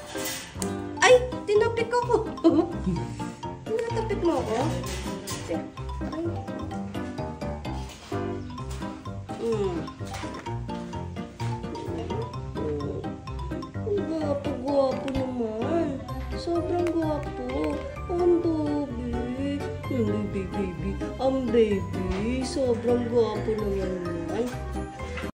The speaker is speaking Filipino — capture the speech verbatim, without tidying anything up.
Ay! Tinapik ako! Tinatapik mo ako? Ay. Mm. Ang gwapo-gwapo naman. Sobrang gwapo. Ang baby. Ang baby, baby. Ang baby. Sobrang gwapo naman yan.